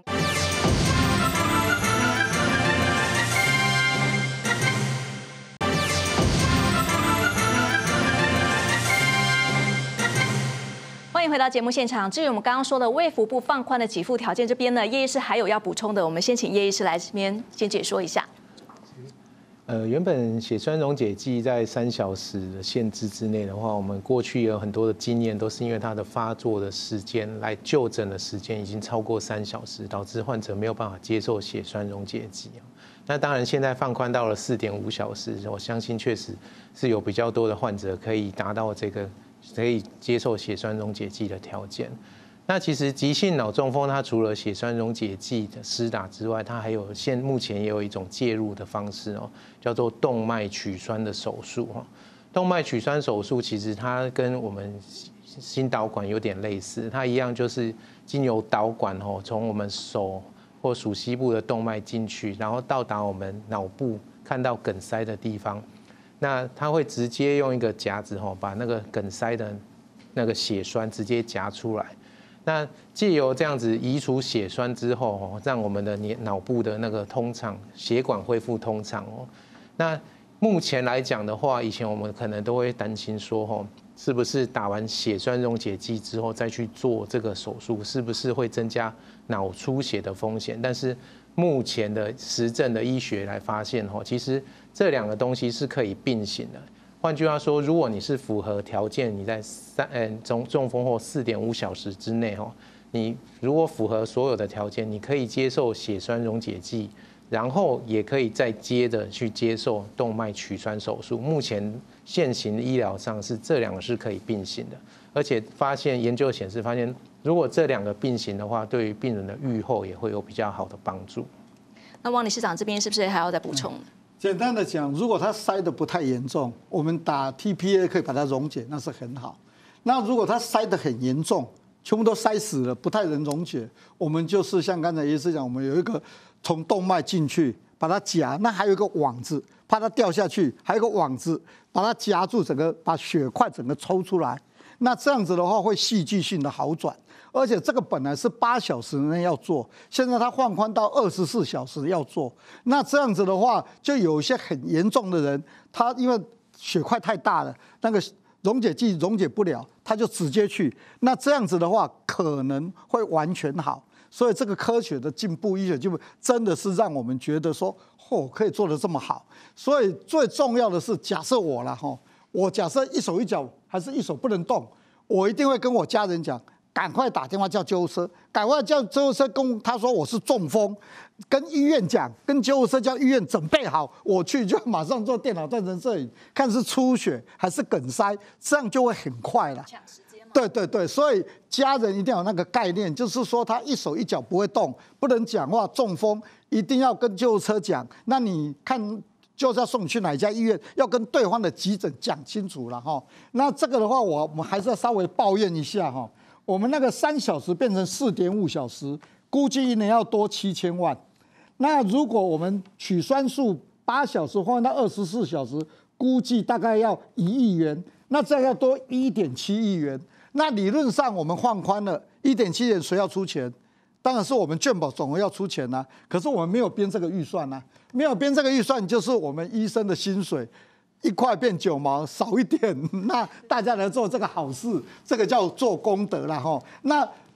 欢迎回到节目现场。至于我们刚刚说的卫福部放宽的给付条件这边呢，叶医师还有要补充的，我们先请叶医师来这边先解说一下。 原本血栓溶解剂在3小时的限制之内的话，我们过去有很多的经验，都是因为它的发作的时间来就诊的时间已经超过3小时，导致患者没有办法接受血栓溶解剂。那当然，现在放宽到了4.5小时，我相信确实是有比较多的患者可以达到这个可以接受血栓溶解剂的条件。那其实急性脑中风，它除了血栓溶解剂的施打之外，它还有目前也有一种介入的方式哦，叫做动脉取栓的手术哈。动脉取栓手术其实它跟我们心导管有点类似，它一样就是经由导管哦，从我们手或属膝部的动脉进去，然后到达我们脑部看到梗塞的地方，那它会直接用一个夹子哦，把那个梗塞的那个血栓直接夹出来。那藉由这样子移除血栓之后，让我们的脑部的那个通畅，血管恢复通畅哦。那目前来讲的话，以前我们可能都会担心说，是不是打完血栓溶解剂之后再去做这个手术，是不是会增加脑出血的风险？但是目前的实证的医学来发现，其实这2个东西是可以并行的。换句话说，如果你是符合条件，你在中风后4.5小时之内，你如果符合所有的条件，你可以接受血栓溶解剂，然后也可以再接着去接受动脉取栓手术。目前现行医疗上是这2个是可以并行的，而且研究显示发现，如果这2个并行的话，对于病人的预后也会有比较好的帮助。 那汪理事长这边是不是还要再补充？ 简单的讲，如果它塞得不太严重，我们打 TPA 可以把它溶解，那是很好。那如果它塞得很严重，全部都塞死了，不太能溶解，我们就是像刚才医师讲，我们有一个从动脉进去把它夹，那还有一个网子，怕它掉下去，还有一个网子把它夹住，整个把血块整个抽出来。那这样子的话会戏剧性的好转。而且这个本来是8小时内要做，现在它放宽到24小时要做。那这样子的话，就有一些很严重的人，他因为血块太大了，那个溶解剂溶解不了，他就直接去。那这样子的话，可能会完全好。所以这个科学的进步，医学进步，真的是让我们觉得说，可以做得这么好。所以最重要的是，假设我了我假设一手一脚还是一手不能动，我一定会跟我家人讲。赶快打电话叫救护车，赶快叫救护车跟他说我是中风，跟医院讲，跟救护车叫医院准备好，我去就马上做电脑断层摄影，看是出血还是梗塞，这样就会很快了。 抢时间嘛。 对，所以家人一定要有那个概念，就是说他一手一脚不会动，不能讲话，中风一定要跟救护车讲。那你看。就是要送你去哪一家医院，要跟对方的急诊讲清楚了哈。那这个的话，我们还是要稍微抱怨一下哈。我们那个3小时变成4.5小时，估计1年要多7000万。那如果我们取栓术8小时换到24小时，估计大概要1亿元，那这要多1.7亿元。那理论上我们放宽了1.7亿元，谁要出钱？当然是我们健保总额要出钱啊，可是我们没有编这个预算啊，没有编这个预算，就是我们医生的薪水1块变9毛，少一点，那大家来做这个好事，这个叫做功德啦哈。那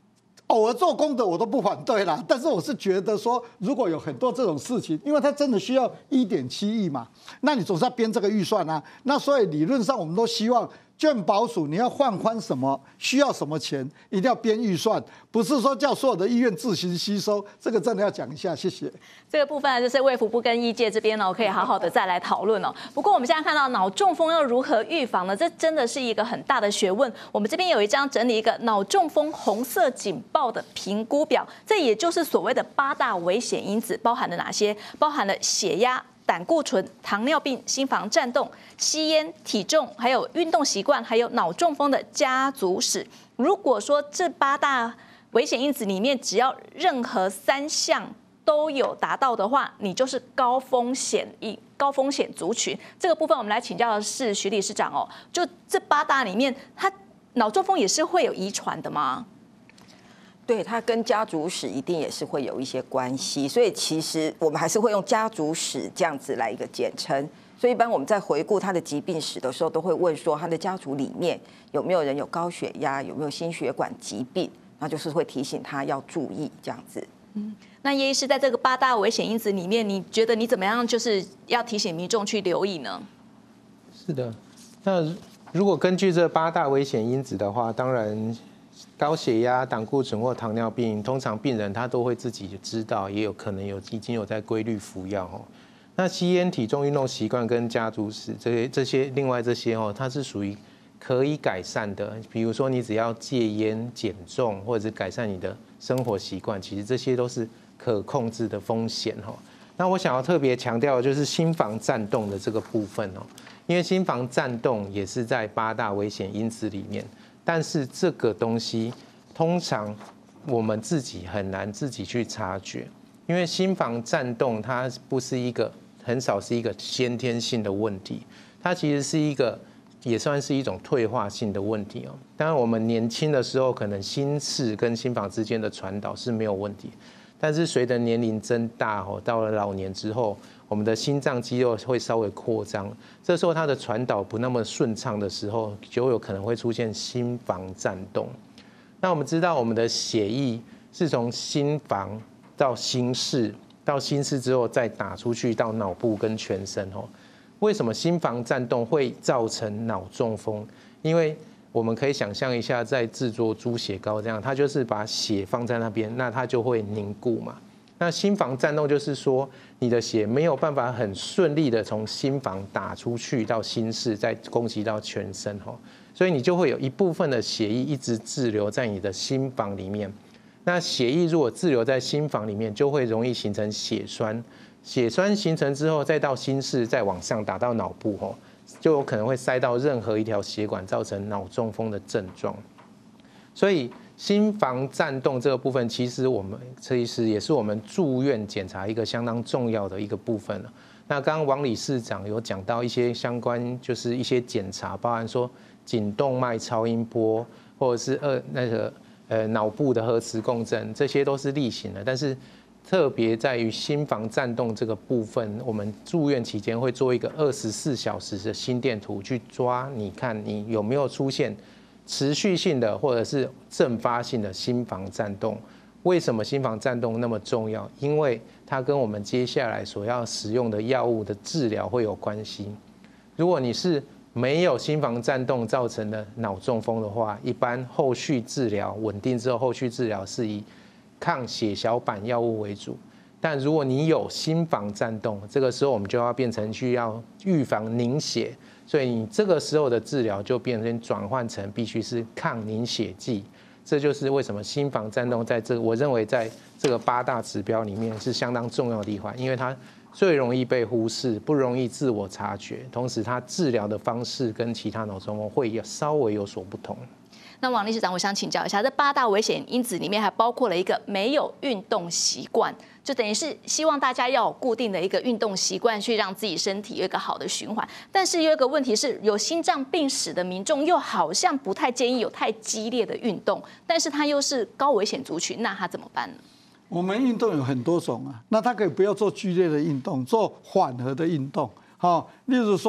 偶尔做功德我都不反对啦，但是我是觉得说，如果有很多这种事情，因为它真的需要1.7亿嘛，那你总是要编这个预算啊。那所以理论上我们都希望健保署你要放宽什么，需要什么钱，一定要编预算，不是说叫所有的医院自行吸收，这个真的要讲一下，谢谢。 这个部分就是卫福部跟医界这边呢，可以好好的再来讨论哦。不过我们现在看到脑中风要如何预防呢？这真的是一个很大的学问。我们这边有一张整理一个脑中风红色警报的评估表，这也就是所谓的8大危险因子，包含了哪些？包含了血压、胆固醇、糖尿病、心房颤动、吸烟、体重，还有运动习惯，还有脑中风的家族史。如果说这8大危险因子里面只要任何3项都有达到的话，你就是高风险族群。这个部分我们来请教的是徐理事长哦，就这8大里面，他脑中风也是会有遗传的吗？ 对，它跟家族史一定也是会有一些关系，所以其实我们还是会用家族史这样子来一个简称。所以一般我们在回顾他的疾病史的时候，都会问说他的家族里面有没有人有高血压，有没有心血管疾病，那就是会提醒他要注意这样子。 那叶医师在这个8大危险因子里面，你觉得你怎么样就是要提醒民众去留意呢？ 是的，那如果根据这8大危险因子的话，当然高血压、胆固醇或糖尿病，通常病人他都会自己知道，也有可能已经有在规律服药哦。那吸烟、体重、运动习惯跟家族史这些另外这些哦，它是属于可以改善的。比如说你只要戒烟、减重，或者是改善你的生活习惯，其实这些都是可控制的风险哦。那我想要特别强调的就是心房颤动的这个部分哦，因为心房颤动也是在8大危险因子里面。但是这个东西通常我们自己很难自己去察觉，因为心房颤动它不是很少是一个先天性的问题，它其实是也算是一种退化性的问题哦。当然我们年轻的时候可能心室跟心房之间的传导是没有问题，但是随着年龄增大哦，到了老年之后，我们的心脏肌肉会稍微扩张，这时候它的传导不那么顺畅的时候，就有可能会出现心房颤动。那我们知道，我们的血液是从心房到心室，到心室之后再打出去到脑部跟全身哦。为什么心房颤动会造成脑中风？因为我们可以想象一下，在制作猪血糕这样，它就是把血放在那边，那它就会凝固嘛。那心房颤动就是说，你的血没有办法很顺利的从心房打出去到心室，再攻击到全身哈，所以你就会有一部分的血液一直滞留在你的心房里面。那血液如果滞留在心房里面，就会容易形成血栓。血栓形成之后，再到心室，再往上打到脑部吼，就有可能会塞到任何一条血管，造成脑中风的症状。所以心房颤动这个部分，其实也是我们住院检查一个相当重要的一个部分了。那刚刚王理事长有讲到一些相关，就是一些检查，包含说颈动脉超音波，或者是脑部的核磁共振，这些都是例行的。但是特别在于心房颤动这个部分，我们住院期间会做一个24小时的心电图，去抓你看你有没有出现持续性的或者是阵发性的心房颤动。为什么心房颤动那么重要？因为它跟我们接下来所要使用的药物的治疗会有关系。如果你是没有心房颤动造成的脑中风的话，一般后续治疗稳定之后，后续治疗是以抗血小板药物为主。但如果你有心房颤动，这个时候我们就要变成需要预防凝血，所以你这个时候的治疗就变成转换成必须是抗凝血剂。这就是为什么心房颤动我认为在这个8大指标里面是相当重要的一环，因为它最容易被忽视，不容易自我察觉，同时它治疗的方式跟其他脑中风会稍微有所不同。 那王理事长，我想请教一下，这8大危险因子里面还包括了一个没有运动习惯，就等于是希望大家要有固定的一个运动习惯，去让自己身体有一个好的循环。但是有一个问题是，有心脏病史的民众又好像不太建议有太激烈的运动，但是他又是高危险族群，那他怎么办呢？ 我们运动有很多种啊，那他可以不要做剧烈的运动，做缓和的运动。好，例如说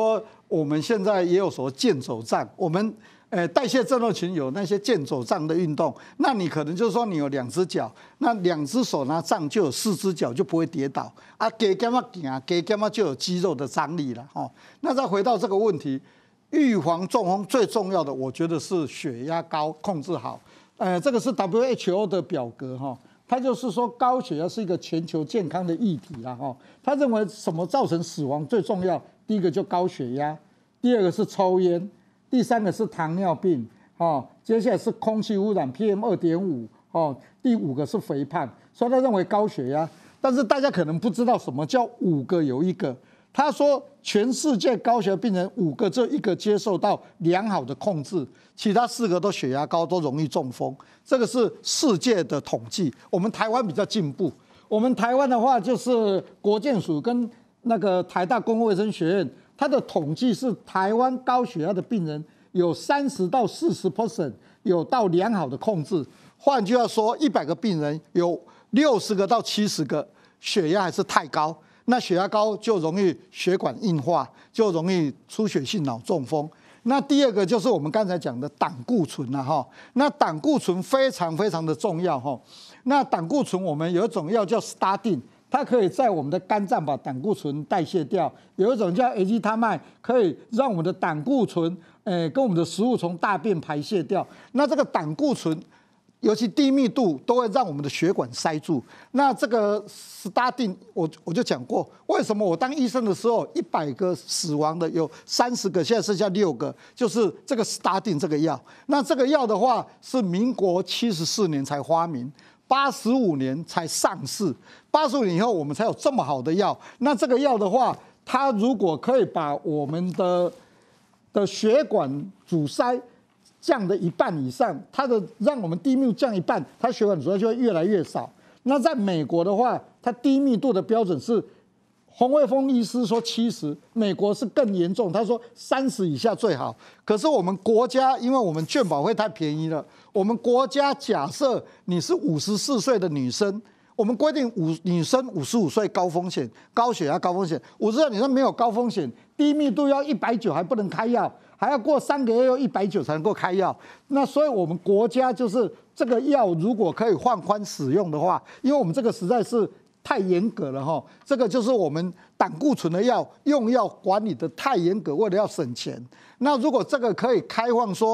我们现在也有所谓健走杖，我们代谢症候群有那些健走杖的运动，那你可能就是说你有2只脚，那2只手拿杖就有4只脚就不会跌倒啊，给干嘛行，给干嘛就有肌肉的张力了哦。那再回到这个问题，预防中风最重要的，我觉得是血压高控制好。这个是 WHO 的表格哈，他就是说高血压是一个全球健康的议题啦哈。他认为什么造成死亡最重要？第一个就高血压，第2个是抽烟。第3个是糖尿病，接下来是空气污染 PM2.5，第5个是肥胖，所以他认为高血压。但是大家可能不知道什么叫5个有1个。他说全世界高血压病人5个只有1个接受到良好的控制，其他4个都血压高，都容易中风。这个是世界的统计。我们台湾比较进步，我们台湾的话就是国健署跟那个台大公共卫生学院。它的统计是台湾高血压的病人有30到40% 有到良好的控制，换句话说，100个病人有60个到70个血压还是太高，那血压高就容易血管硬化，就容易出血性脑中风。那第2个就是我们刚才讲的胆固醇啊哈，那胆固醇非常非常的重要哈。那胆固醇我们有一种药叫 statin。它可以在我们的肝脏把胆固醇代谢掉，有一种叫 A 基他麦，可以让我们的胆固醇，跟我们的食物从大便排泄掉。那这个胆固醇，尤其低密度，都会让我们的血管塞住。那这个statin，我就讲过，为什么我当医生的时候，100个死亡的有30个，现在剩下6个，就是这个statin这个药。那这个药的话，是民国74年才发明。85年才上市，85年以后我们才有这么好的药。那这个药的话，它如果可以把我们的血管阻塞降的1半以上，让我们低密度降1半，它血管阻塞就会越来越少。那在美国的话，它低密度的标准是洪卫峰医师说70，美国是更严重，他说30以下最好。可是我们国家，因为我们健保费太便宜了，我们国家假设你是54岁的女生，我们规定女生55岁高风险，高血压高风险，50岁女生没有高风险，低密度要190还不能开药，还要过3个月又190才能够开药。那所以我们国家就是这个药如果可以放宽使用的话，因为我们这个实在是太严格了哈，这个就是我们胆固醇的药用药管理的太严格，为了要省钱。那如果这个可以开放说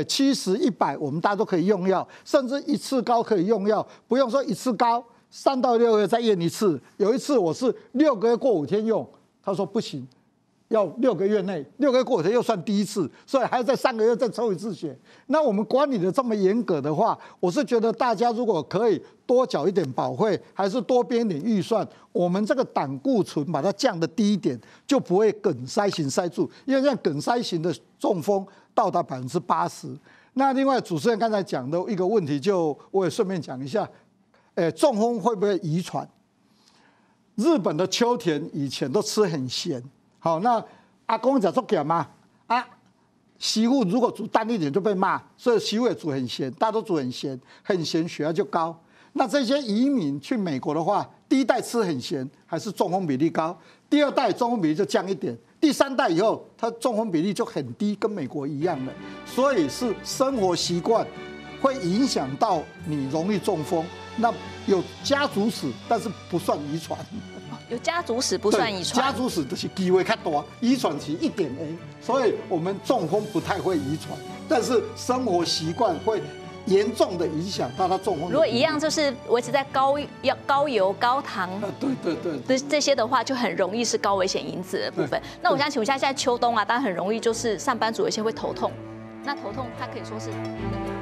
，70、100我们大家都可以用药，甚至一次高可以用药，不用说一次高3到6个月再验一次。有一次我是6个月过5天用，他说不行，要6个月内，6个月过5天又算第一次，所以还要在3个月再抽一次血。那我们管理的这么严格的话，我是觉得大家如果可以多缴一点保费，还是多编一点预算，我们这个胆固醇把它降得低一点，就不会梗塞型塞住。因为像梗塞型的中风到达80%。那另外主持人刚才讲的一个问题，我也顺便讲一下，中风会不会遗传？日本的秋田以前都吃很咸，好，那阿公讲说给嘛啊。媳妇如果煮淡一点就被骂，所以媳妇也煮很咸，大家都煮很咸，很咸血压就高。那这些移民去美国的话，第1代吃很咸，还是中风比例高；第2代中风比例就降一点；第3代以后，它中风比例就很低，跟美国一样的。所以是生活习惯会影响到你容易中风。那有家族史，但是不算遗传。 有家族史不算遗传， 家族史就是机会较大，遗传是1点A，所以我们中风不太会遗传，但是生活习惯会严重的影响到他中风。 如果一样就是维持在高油、高糖，对，这些的话就很容易是高危险因子的部分。那我想请问一下，现在秋冬啊，大家很容易就是上班族有些会头痛，那头痛它可以说是。